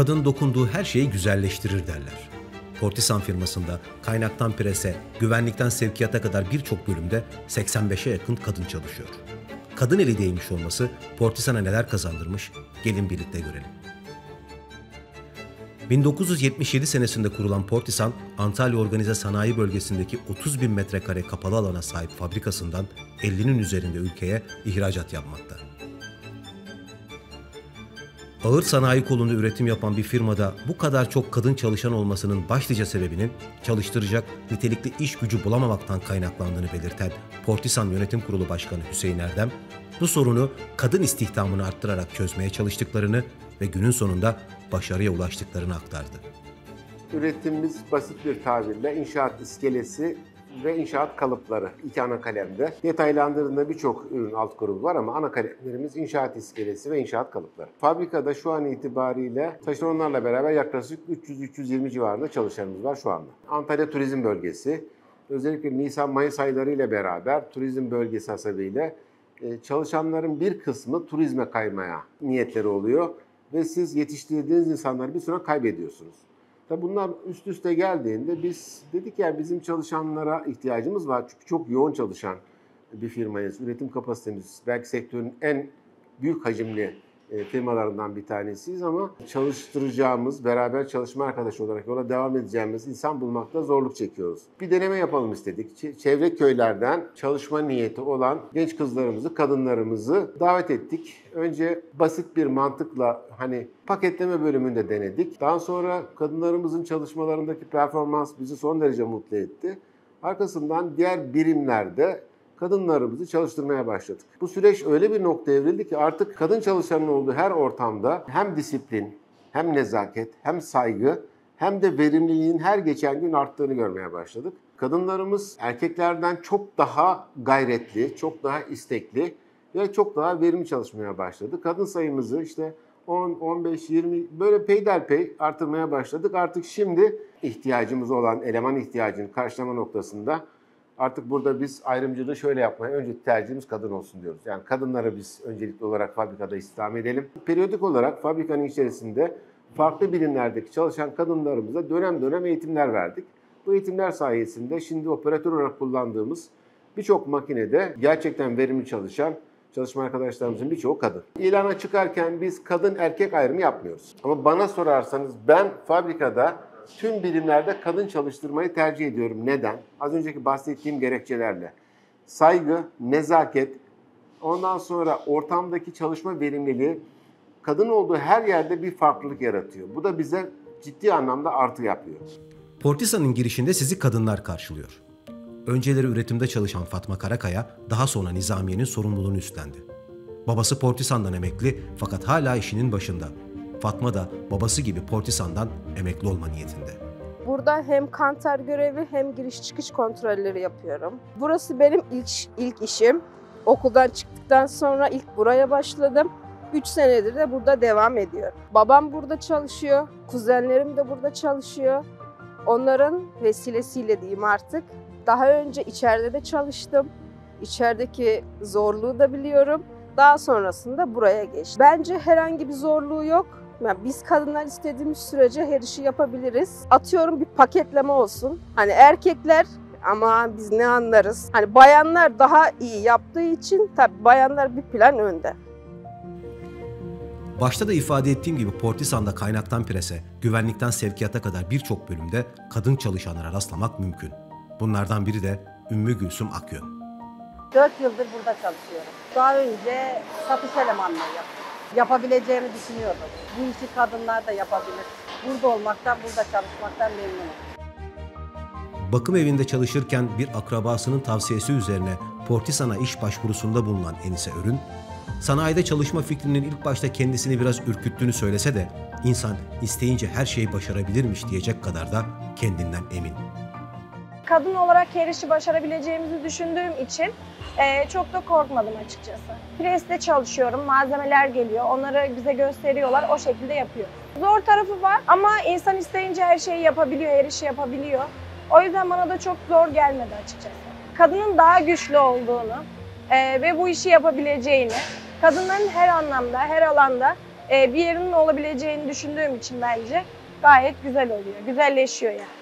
Kadın dokunduğu her şeyi güzelleştirir derler. Portisan firmasında kaynaktan prese, güvenlikten sevkiyata kadar birçok bölümde 85'e yakın kadın çalışıyor. Kadın eli değmiş olması Portisan'a neler kazandırmış? Gelin birlikte görelim. 1977 senesinde kurulan Portisan, Antalya Organize Sanayi Bölgesi'ndeki 30.000 metrekare kapalı alana sahip fabrikasından 50'nin üzerinde ülkeye ihracat yapmakta. Ağır sanayi kolunda üretim yapan bir firmada bu kadar çok kadın çalışan olmasının başlıca sebebinin çalıştıracak nitelikli iş gücü bulamamaktan kaynaklandığını belirten Portisan Yönetim Kurulu Başkanı Hüseyin Erdem, bu sorunu kadın istihdamını arttırarak çözmeye çalıştıklarını ve günün sonunda başarıya ulaştıklarını aktardı. Üretimimiz basit bir tabirle inşaat iskelesi ve inşaat kalıpları iki ana kalemde. Detaylandırdığında birçok ürün alt grubu var ama ana kalemlerimiz inşaat iskelesi ve inşaat kalıpları. Fabrikada şu an itibariyle taşeronlarla beraber yaklaşık 300-320 civarında çalışanımız var şu anda. Antalya Turizm Bölgesi, özellikle Nisan-Mayıs ayları ile beraber turizm bölgesi hasabıyla çalışanların bir kısmı turizme kaymaya niyetleri oluyor ve siz yetiştirdiğiniz insanları bir süre kaybediyorsunuz. Tabi bunlar üst üste geldiğinde biz dedik ya bizim çalışanlara ihtiyacımız var. Çünkü çok yoğun çalışan bir firmayız. Üretim kapasitemiz belki sektörün en büyük hacimli firmalarından bir tanesiyiz ama çalıştıracağımız, beraber çalışma arkadaşı olarak yola devam edeceğimiz insan bulmakta zorluk çekiyoruz. Bir deneme yapalım istedik. Çevre köylerden çalışma niyeti olan genç kızlarımızı, kadınlarımızı davet ettik. Önce basit bir mantıkla paketleme bölümünde denedik. Daha sonra kadınlarımızın çalışmalarındaki performans bizi son derece mutlu etti. Arkasından diğer birimlerde kadınlarımızı çalıştırmaya başladık. Bu süreç öyle bir noktaya evrildi ki artık kadın çalışanın olduğu her ortamda hem disiplin, hem nezaket, hem saygı, hem de verimliliğin her geçen gün arttığını görmeye başladık. Kadınlarımız erkeklerden çok daha gayretli, çok daha istekli ve çok daha verimli çalışmaya başladı. Kadın sayımızı 10, 15, 20 böyle peyderpey artırmaya başladık. Artık şimdi ihtiyacımız olan eleman ihtiyacını karşılama noktasında artık burada biz ayrımcılığı şöyle yapmaya, önce tercihimiz kadın olsun diyoruz. Yani kadınları biz öncelikli olarak fabrikada istihdam edelim. Periyodik olarak fabrikanın içerisinde farklı birimlerdeki çalışan kadınlarımıza dönem dönem eğitimler verdik. Bu eğitimler sayesinde şimdi operatör olarak kullandığımız birçok makinede gerçekten verimli çalışan çalışma arkadaşlarımızın birçoğu kadın. İlana çıkarken biz kadın erkek ayrımı yapmıyoruz. Ama bana sorarsanız ben fabrikada tüm birimlerde kadın çalıştırmayı tercih ediyorum. Neden? Az önceki bahsettiğim gerekçelerle. Saygı, nezaket, ondan sonra ortamdaki çalışma verimliliği kadın olduğu her yerde bir farklılık yaratıyor. Bu da bize ciddi anlamda artı yapıyor. Portisan'ın girişinde sizi kadınlar karşılıyor. Önceleri üretimde çalışan Fatma Karakaya daha sonra Nizamiye'nin sorumluluğunu üstlendi. Babası Portisan'dan emekli fakat hala işinin başında. Fatma da babası gibi Portisan'dan emekli olma niyetinde. Burada hem kantar görevi hem giriş çıkış kontrolleri yapıyorum. Burası benim ilk işim. Okuldan çıktıktan sonra ilk buraya başladım. 3 senedir de burada devam ediyorum. Babam burada çalışıyor, kuzenlerim de burada çalışıyor. Onların vesilesiyle diyeyim artık. Daha önce içeride de çalıştım. İçerideki zorluğu da biliyorum. Daha sonrasında buraya geçtim. Bence herhangi bir zorluğu yok. Yani biz kadınlar istediğimiz sürece her işi yapabiliriz. Atıyorum bir paketleme olsun. Erkekler ama biz ne anlarız? Bayanlar daha iyi yaptığı için tabii bayanlar bir plan önde. Başta da ifade ettiğim gibi Portisan'da kaynaktan prese, güvenlikten sevkiyata kadar birçok bölümde kadın çalışanlara rastlamak mümkün. Bunlardan biri de Ümmü Gülsüm Akyön. 4 yıldır burada çalışıyorum. Daha önce satış elemanlığı yaptım. Yapabileceğimi düşünüyordum. Bu işi kadınlar da yapabilir. Burada olmaktan, burada çalışmaktan memnunum. Bakım evinde çalışırken bir akrabasının tavsiyesi üzerine Portisan'a iş başvurusunda bulunan Enise Örün, sanayide çalışma fikrinin ilk başta kendisini biraz ürküttüğünü söylese de insan isteyince her şeyi başarabilirmiş diyecek kadar da kendinden emin. Kadın olarak her işi başarabileceğimizi düşündüğüm için çok da korkmadım açıkçası. Pres'te çalışıyorum, malzemeler geliyor, onları bize gösteriyorlar, o şekilde yapıyoruz. Zor tarafı var ama insan isteyince her şeyi yapabiliyor, her işi yapabiliyor. O yüzden bana da çok zor gelmedi açıkçası. Kadının daha güçlü olduğunu ve bu işi yapabileceğini, kadınların her anlamda, her alanda bir yerinin olabileceğini düşündüğüm için bence gayet güzel oluyor. Güzelleşiyor yani.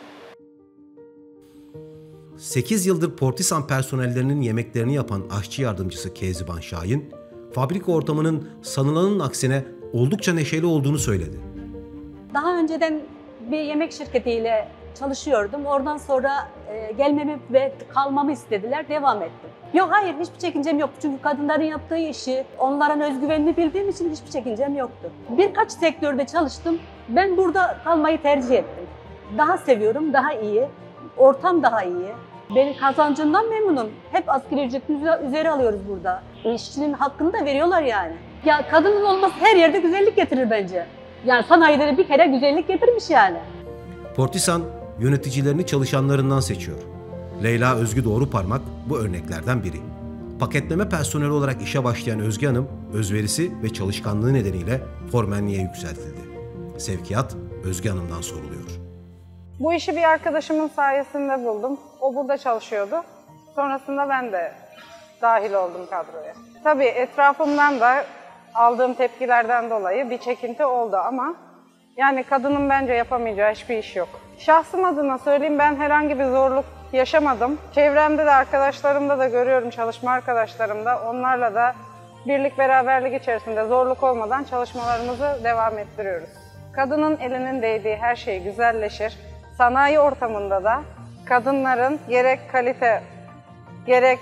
8 yıldır Portisan personellerinin yemeklerini yapan aşçı yardımcısı Keziban Şahin, fabrika ortamının sanılanın aksine oldukça neşeli olduğunu söyledi. Daha önceden bir yemek şirketiyle çalışıyordum. Oradan sonra gelmemi ve kalmamı istediler. Devam ettim. Yok hayır, hiçbir çekincem yok. Çünkü kadınların yaptığı işi, onların özgüvenini bildiğim için hiçbir çekincem yoktu. Birkaç sektörde çalıştım. Ben burada kalmayı tercih ettim. Daha seviyorum, daha iyi. Ortam daha iyi. Benim kazancımdan memnunum. Hep asgari ücretin üzeri alıyoruz burada. İşçinin hakkını da veriyorlar yani. Ya kadının olması her yerde güzellik getirir bence. Yani sanayide bir kere güzellik getirmiş yani. Portisan yöneticilerini çalışanlarından seçiyor. Leyla Özgü Doğruparmak bu örneklerden biri. Paketleme personeli olarak işe başlayan Özge Hanım, özverisi ve çalışkanlığı nedeniyle formenliğe yükseltildi. Sevkiyat Özge Hanım'dan soruluyor. Bu işi bir arkadaşımın sayesinde buldum. O burada çalışıyordu. Sonrasında ben de dahil oldum kadroya. Tabii etrafımdan da aldığım tepkilerden dolayı bir çekinti oldu ama yani kadının bence yapamayacağı hiçbir iş yok. Şahsım adına söyleyeyim, ben herhangi bir zorluk yaşamadım. Çevremde de, arkadaşlarımda da görüyorum, çalışma arkadaşlarımda. Onlarla da birlik beraberlik içerisinde zorluk olmadan çalışmalarımızı devam ettiriyoruz. Kadının elinin değdiği her şey güzelleşir. Sanayi ortamında da kadınların gerek kalite, gerek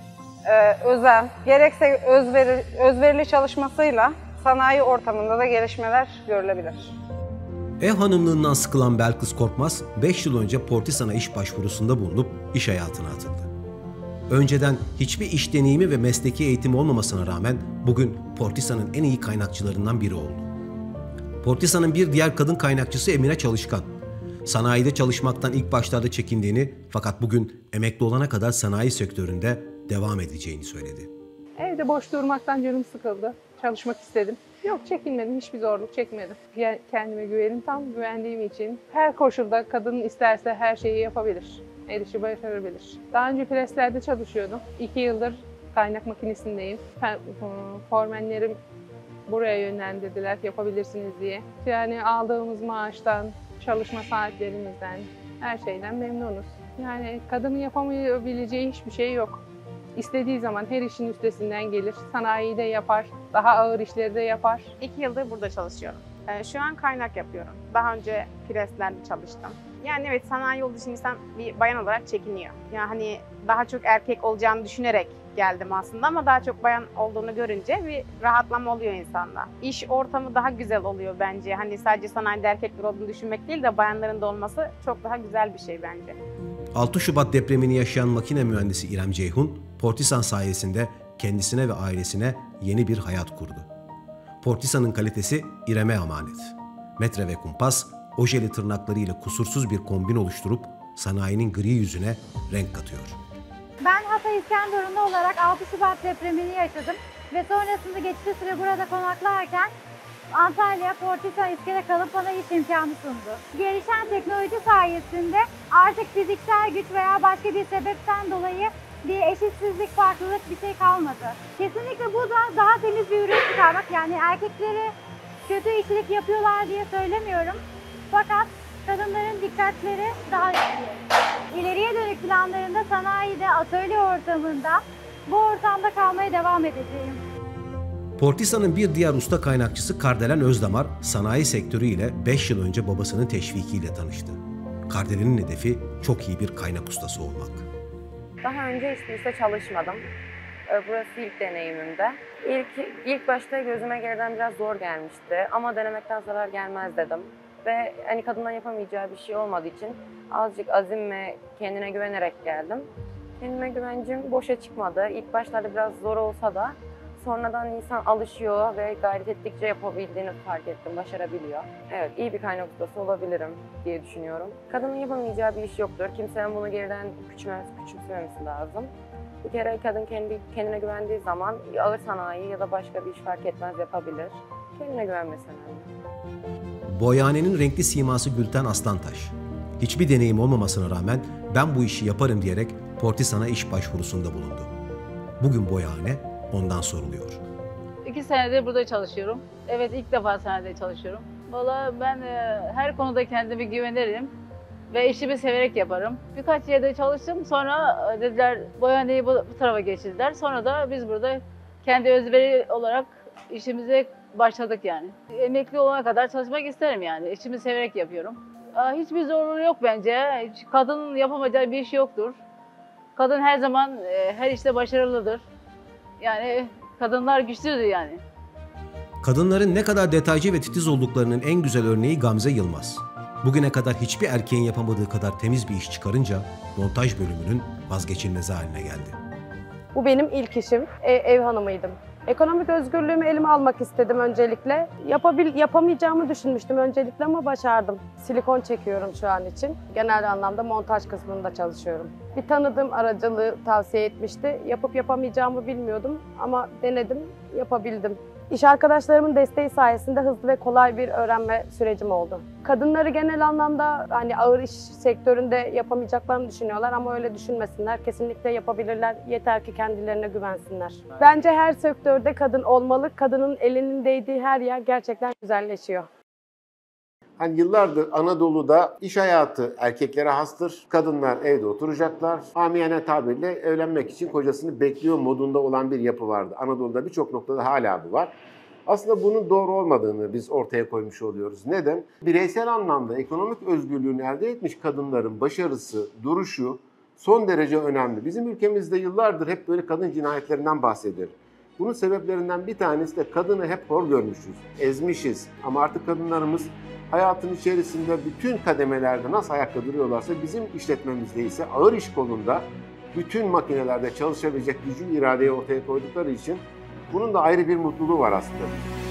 özen, gerekse özverili çalışmasıyla sanayi ortamında da gelişmeler görülebilir. Ev hanımlığından sıkılan Belkıs Korkmaz, 5 yıl önce Portisan'a iş başvurusunda bulunup iş hayatına atıldı. Önceden hiçbir iş deneyimi ve mesleki eğitimi olmamasına rağmen bugün Portisan'ın en iyi kaynakçılarından biri oldu. Portisan'ın bir diğer kadın kaynakçısı Emine Çalışkan. Sanayide çalışmaktan ilk başlarda çekindiğini fakat bugün emekli olana kadar sanayi sektöründe devam edeceğini söyledi. Evde boş durmaktan canım sıkıldı. Çalışmak istedim. Yok, çekinmedim, hiçbir zorluk çekmedim. Kendime güvenim, tam güvendiğim için her koşulda kadın isterse her şeyi yapabilir. Her işi başarabilir. Daha önce preslerde çalışıyordum. 2 yıldır kaynak makinesindeyim. Formenlerim buraya yönlendirdiler, yapabilirsiniz diye. Yani aldığımız maaştan, çalışma saatlerimizden, her şeyden memnunuz. Yani kadının yapamayabileceği hiçbir şey yok. İstediği zaman her işin üstesinden gelir. Sanayiyi de yapar, daha ağır işleri de yapar. 2 yıldır burada çalışıyorum. Şu an kaynak yapıyorum. Daha önce preslerde çalıştım. Yani evet, sanayi olduğu için insan bir bayan olarak çekiniyor. Yani hani daha çok erkek olacağını düşünerek geldim aslında ama daha çok bayan olduğunu görünce bir rahatlama oluyor insanda. İş ortamı daha güzel oluyor bence. Hani sadece sanayide erkekler olduğunu düşünmek değil de bayanların da olması çok daha güzel bir şey bence. 6 Şubat depremini yaşayan makine mühendisi İrem Ceyhun, Portisan sayesinde kendisine ve ailesine yeni bir hayat kurdu. Portisan'ın kalitesi İrem'e emanet. Metre ve kumpas, ojeli tırnaklarıyla kusursuz bir kombin oluşturup sanayinin gri yüzüne renk katıyor. Ben Hatay İskenderunlu olarak 6 Şubat depremini yaşadım ve sonrasında geçici süre burada konaklarken Antalya Portisan iskele kalıp bana iş imkanı sundu. Gelişen teknoloji sayesinde artık fiziksel güç veya başka bir sebepten dolayı bir eşitsizlik, farklılık bir şey kalmadı. Kesinlikle bu da daha temiz bir ürün çıkarmak, yani erkekleri kötü işçilik yapıyorlar diye söylemiyorum. Fakat kadınların dikkatleri daha iyi. İleriye dönük planlarında sanayide, atölye ortamında, bu ortamda kalmaya devam edeceğim. Portisan'ın bir diğer usta kaynakçısı Kardelen Özdamar, sanayi sektörü ile 5 yıl önce babasının teşvikiyle tanıştı. Kardelen'in hedefi çok iyi bir kaynak ustası olmak. Daha önce hiçbir işte çalışmadım. Burası ilk deneyimimde. İlk başta gözüme geriden biraz zor gelmişti ama denemekten zarar gelmez dedim. Ve hani kadından yapamayacağı bir şey olmadığı için azıcık azim ve kendine güvenerek geldim. Kendime güvencim boşa çıkmadı. İlk başlarda biraz zor olsa da sonradan insan alışıyor ve gayret ettikçe yapabildiğini fark ettim, başarabiliyor. Evet, iyi bir kaynak ustası olabilirim diye düşünüyorum. Kadının yapamayacağı bir iş yoktur. Kimsenin bunu geriden küçümsememesi lazım. Bir kere kadın kendine güvendiği zaman ağır sanayi ya da başka bir iş fark etmez yapabilir. Kendine güvenmesi önemli. Boyahanenin renkli siması Gülten Aslantaş. Hiçbir deneyim olmamasına rağmen ben bu işi yaparım diyerek Portisan'a iş başvurusunda bulundu. Bugün boyahane ondan soruluyor. 2 senedir burada çalışıyorum. Evet, ilk defa sahnede çalışıyorum. Valla ben her konuda kendime güvenirim ve işimi severek yaparım. Birkaç yerde çalıştım, sonra dediler boyaneyi bu tarafa geçirdiler. Sonra da biz burada kendi özveri olarak işimize başladık yani. Emekli olana kadar çalışmak isterim yani. İşimi severek yapıyorum. Hiçbir zorluğu yok bence. Kadının yapamayacağı bir iş yoktur. Kadın her zaman her işte başarılıdır. Yani kadınlar güçlüdür yani. Kadınların ne kadar detaycı ve titiz olduklarının en güzel örneği Gamze Yılmaz. Bugüne kadar hiçbir erkeğin yapamadığı kadar temiz bir iş çıkarınca montaj bölümünün vazgeçilmezi haline geldi. Bu benim ilk işim. Ev hanımıydım. Ekonomik özgürlüğümü elime almak istedim öncelikle. Yapamayacağımı düşünmüştüm öncelikle ama başardım. Silikon çekiyorum şu an için. Genel anlamda montaj kısmında çalışıyorum. Bir tanıdığım aracılığı tavsiye etmişti. Yapıp yapamayacağımı bilmiyordum ama denedim, yapabildim. İş arkadaşlarımın desteği sayesinde hızlı ve kolay bir öğrenme sürecim oldu. Kadınları genel anlamda hani ağır iş sektöründe yapamayacaklarını düşünüyorlar ama öyle düşünmesinler. Kesinlikle yapabilirler. Yeter ki kendilerine güvensinler. Bence her sektörde kadın olmalı. Kadının elinin değdiği her yer gerçekten güzelleşiyor. Hani yıllardır Anadolu'da iş hayatı erkeklere hastır. Kadınlar evde oturacaklar. Amiyane tabirle evlenmek için kocasını bekliyor modunda olan bir yapı vardı. Anadolu'da birçok noktada hala bu var. Aslında bunun doğru olmadığını biz ortaya koymuş oluyoruz. Neden? Bireysel anlamda ekonomik özgürlüğünü elde etmiş kadınların başarısı, duruşu son derece önemli. Bizim ülkemizde yıllardır hep böyle kadın cinayetlerinden bahsedilir. Bunun sebeplerinden bir tanesi de kadını hep hor görmüşüz, ezmişiz. Ama artık kadınlarımız hayatın içerisinde bütün kademelerde nasıl ayakta duruyorlarsa bizim işletmemizde ise ağır iş kolunda bütün makinelerde çalışabilecek gücü, iradeyi ortaya koydukları için bunun da ayrı bir mutluluğu var aslında.